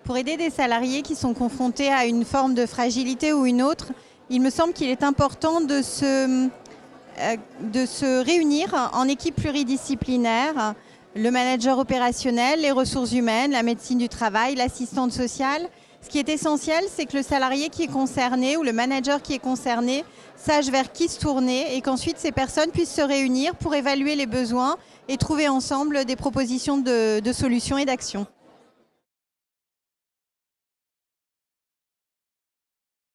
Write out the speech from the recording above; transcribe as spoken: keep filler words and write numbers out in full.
Pour aider des salariés qui sont confrontés à une forme de fragilité ou une autre, il me semble qu'il est important de se, euh, de se réunir en équipe pluridisciplinaire, le manager opérationnel, les ressources humaines, la médecine du travail, l'assistante sociale. Ce qui est essentiel, c'est que le salarié qui est concerné ou le manager qui est concerné sache vers qui se tourner et qu'ensuite ces personnes puissent se réunir pour évaluer les besoins et trouver ensemble des propositions de, de solutions et d'actions.